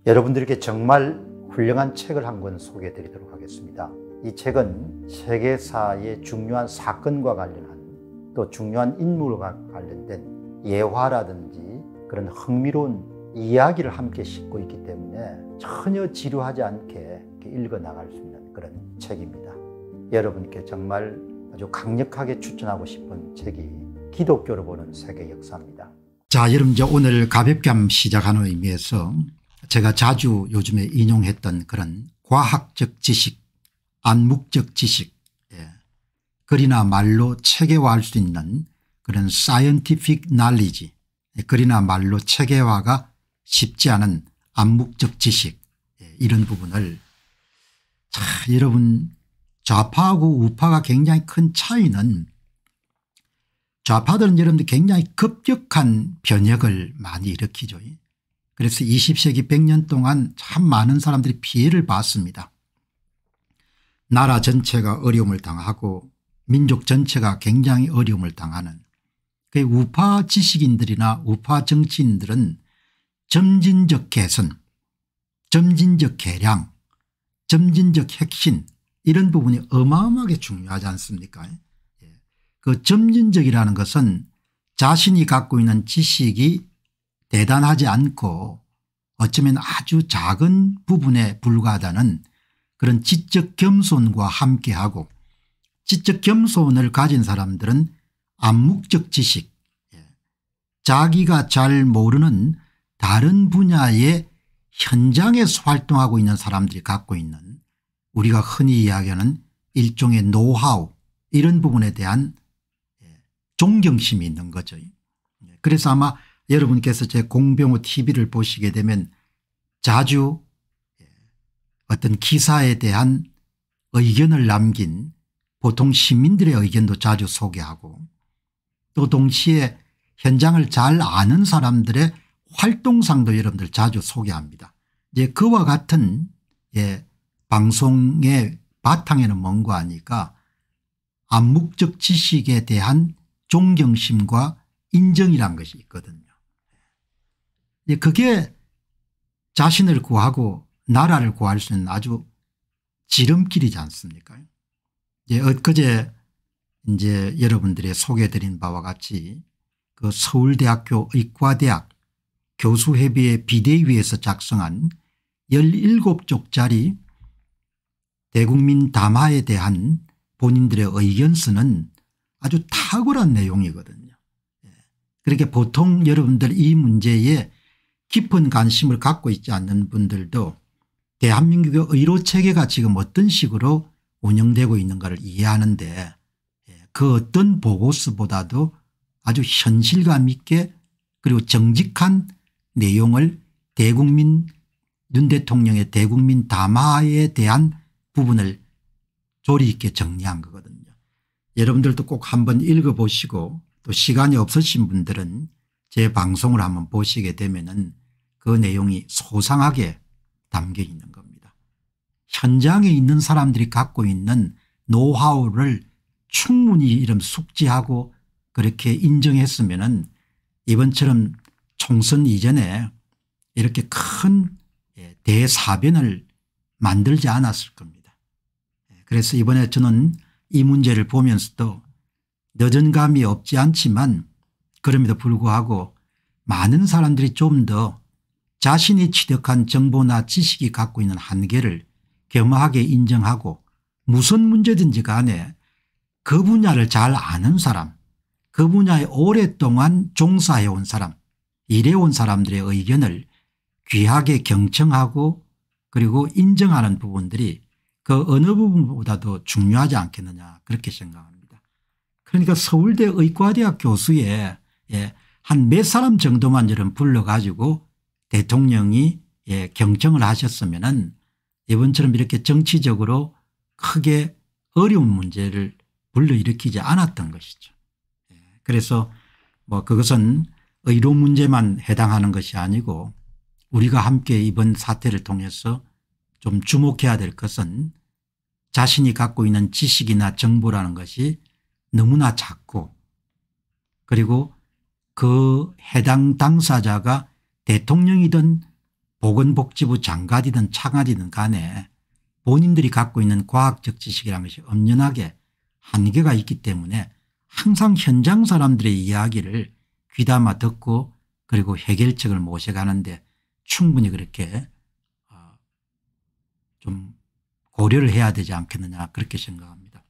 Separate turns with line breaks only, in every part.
여러분들께 정말 훌륭한 책을 한 권 소개해 드리도록 하겠습니다. 이 책은 세계사의 중요한 사건과 관련한 또 중요한 인물과 관련된 예화라든지 그런 흥미로운 이야기를 함께 싣고 있기 때문에 전혀 지루하지 않게 읽어 나갈 수 있는 그런 책입니다. 여러분께 정말 아주 강력하게 추천하고 싶은 책이 기독교로 보는 세계 역사입니다.
자, 여러분 이제 오늘 가볍게 한번 시작하는 의미에서 제가 자주 요즘에 인용했던 그런 과학적 지식, 암묵적 지식, 글이나 말로 체계화할 수 있는 그런 scientific knowledge, 글이나 말로 체계화가 쉽지 않은 암묵적 지식, 이런 부분을 여러분 좌파하고 우파가 굉장히 큰 차이는 좌파들은 여러분들 굉장히 급격한 변혁을 많이 일으키죠. 그래서 20세기 100년 동안 참 많은 사람들이 피해를 봤습니다. 나라 전체가 어려움을 당하고 민족 전체가 굉장히 어려움을 당하는 그 우파 지식인들이나 우파 정치인들은 점진적 개선, 점진적 개량, 점진적 혁신 이런 부분이 어마어마하게 중요하지 않습니까? 그 점진적이라는 것은 자신이 갖고 있는 지식이 대단하지 않고 어쩌면 아주 작은 부분에 불과하다는 그런 지적 겸손과 함께하고, 지적 겸손을 가진 사람들은 암묵적 지식, 자기가 잘 모르는 다른 분야의 현장에서 활동하고 있는 사람들이 갖고 있는 우리가 흔히 이야기하는 일종의 노하우, 이런 부분에 대한 존경심이 있는 거죠. 그래서 아마 여러분께서 제 공병호 TV를 보시게 되면 자주 어떤 기사에 대한 의견을 남긴 보통 시민들의 의견도 자주 소개하고, 또 동시에 현장을 잘 아는 사람들의 활동상도 여러분들 자주 소개합니다. 이제 그와 같은 방송의 바탕에는 뭔가 하니까 암묵적 지식에 대한 존경심과 인정이란 것이 있거든요. 그게 자신을 구하고 나라를 구할 수 있는 아주 지름길이지 않습니까? 엊그제 이제 여러분들이 소개해드린 바와 같이 그 서울대학교 의과대학 교수협의회 비대위에서 작성한 17쪽짜리 대국민 담화에 대한 본인들의 의견서는 아주 탁월한 내용이거든요. 그렇게 보통 여러분들 이 문제에 깊은 관심을 갖고 있지 않는 분들도 대한민국의 의료 체계가 지금 어떤 식으로 운영되고 있는가를 이해하는데 그 어떤 보고서보다도 아주 현실감 있게 그리고 정직한 내용을 대국민 윤 대통령의 대국민 담화에 대한 부분을 조리 있게 정리한 거거든요. 여러분들도 꼭 한번 읽어보시고 또 시간이 없으신 분들은 제 방송을 한번 보시게 되면은 그 내용이 소상하게 담겨 있는 겁니다. 현장에 있는 사람들이 갖고 있는 노하우를 충분히 이런 숙지하고 그렇게 인정했으면은 이번처럼 총선 이전에 이렇게 큰 대사변을 만들지 않았을 겁니다. 그래서 이번에 저는 이 문제를 보면서도 늦은 감이 없지 않지만 그럼에도 불구하고 많은 사람들이 좀 더 자신이 취득한 정보나 지식이 갖고 있는 한계를 겸허하게 인정하고 무슨 문제든지 간에 그 분야를 잘 아는 사람, 그 분야에 오랫동안 종사해온 사람, 일해온 사람들의 의견을 귀하게 경청하고 그리고 인정하는 부분들이 그 어느 부분보다도 중요하지 않겠느냐, 그렇게 생각합니다. 그러니까 서울대 의과대학 교수에 한 몇 사람 정도만 여러분 불러가지고 대통령이 경청을 하셨으면은 이번처럼 이렇게 정치적으로 크게 어려운 문제를 불러일으키지 않았던 것이죠. 그래서 뭐 그것은 의료 문제만 해당하는 것이 아니고 우리가 함께 이번 사태를 통해서 좀 주목해야 될 것은 자신이 갖고 있는 지식이나 정보라는 것이 너무나 작고 그리고 그 해당 당사자가 대통령이든 보건복지부 장관이든 차관이든 간에 본인들이 갖고 있는 과학적 지식이라는 것이 엄연하게 한계가 있기 때문에 항상 현장 사람들의 이야기를 귀담아 듣고 그리고 해결책을 모셔가는데 충분히 그렇게 좀 고려를 해야 되지 않겠느냐 그렇게 생각합니다.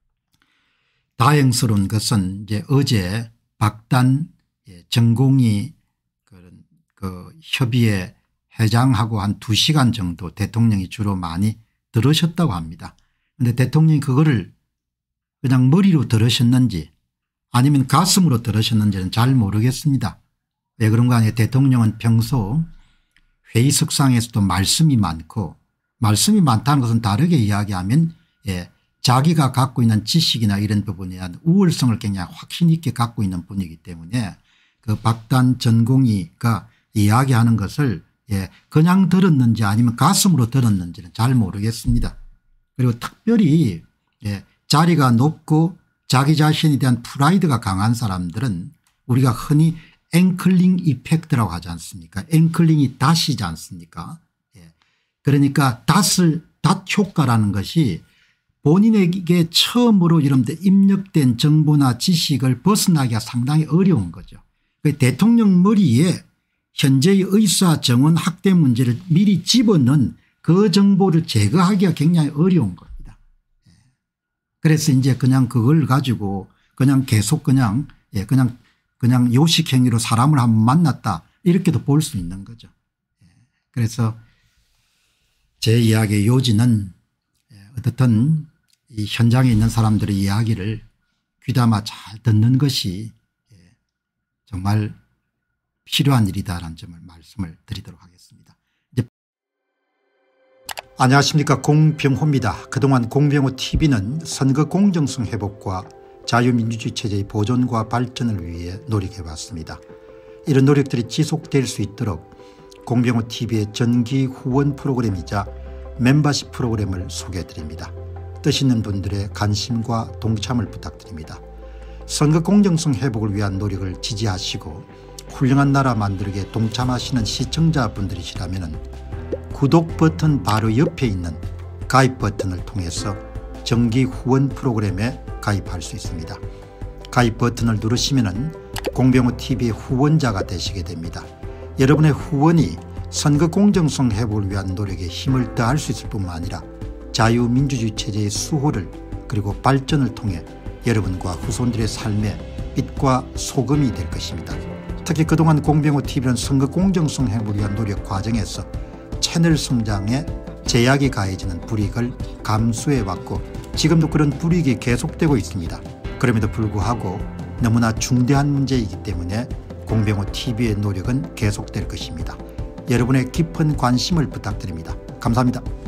다행스러운 것은 이제 어제 박단 전공의 그 협의회 회장하고 한 2시간 정도 대통령이 주로 많이 들으셨다고 합니다. 그런데 대통령이 그거를 그냥 머리로 들으셨는지 아니면 가슴으로 들으셨는지는 잘 모르겠습니다. 왜 그런가 하면 대통령은 평소 회의석상에서도 말씀이 많고 말씀이 많다는 것은 다르게 이야기하면 자기가 갖고 있는 지식이나 이런 부분에 대한 우월성을 굉장히 확신 있게 갖고 있는 분이기 때문에 그 박단 전공의가 이야기하는 것을 그냥 들었는지 아니면 가슴으로 들었는지는 잘 모르겠습니다. 그리고 특별히 자리가 높고 자기 자신에 대한 프라이드가 강한 사람들은 우리가 흔히 앵클링 이펙트라고 하지 않습니까? 앵클링이 닷이지 않습니까? 그러니까 닷 효과라는 것이 본인에게 처음으로 여러분들 입력된 정보나 지식을 벗어나기가 상당히 어려운 거죠. 대통령 머리에 현재의 의사 정원 학대 문제를 미리 집어넣은 그 정보를 제거하기가 굉장히 어려운 겁니다. 그래서 이제 그냥 그걸 가지고 그냥 계속 그냥 요식행위로 사람을 한번 만났다 이렇게도 볼 수 있는 거죠. 그래서 제 이야기의 요지는 어떻든 이 현장에 있는 사람들의 이야기를 귀담아 잘 듣는 것이 정말 필요한 일이다라는 점을 말씀을 드리도록 하겠습니다. 안녕하십니까, 공병호입니다. 그동안 공병호 TV는 선거 공정성 회복과 자유민주주의 체제의 보존과 발전을 위해 노력해왔습니다. 이런 노력들이 지속될 수 있도록 공병호 TV의 정기 후원 프로그램이자 멤버십 프로그램을 소개해드립니다. 뜻 있는 분들의 관심과 동참을 부탁드립니다. 선거 공정성 회복을 위한 노력을 지지하시고 훌륭한 나라 만들기에 동참하시는 시청자분들이시라면 구독 버튼 바로 옆에 있는 가입 버튼을 통해서 정기 후원 프로그램에 가입할 수 있습니다. 가입 버튼을 누르시면 공병호TV의 후원자가 되시게 됩니다. 여러분의 후원이 선거 공정성 회복을 위한 노력에 힘을 더할 수 있을 뿐만 아니라 자유민주주의 체제의 수호를 그리고 발전을 통해 여러분과 후손들의 삶에 빛과 소금이 될 것입니다. 특히 그동안 공병호TV는 선거 공정성 회복을 위한 노력 과정에서 채널 성장에 제약이 가해지는 불이익을 감수해왔고 지금도 그런 불이익이 계속되고 있습니다. 그럼에도 불구하고 너무나 중대한 문제이기 때문에 공병호TV의 노력은 계속될 것입니다. 여러분의 깊은 관심을 부탁드립니다. 감사합니다.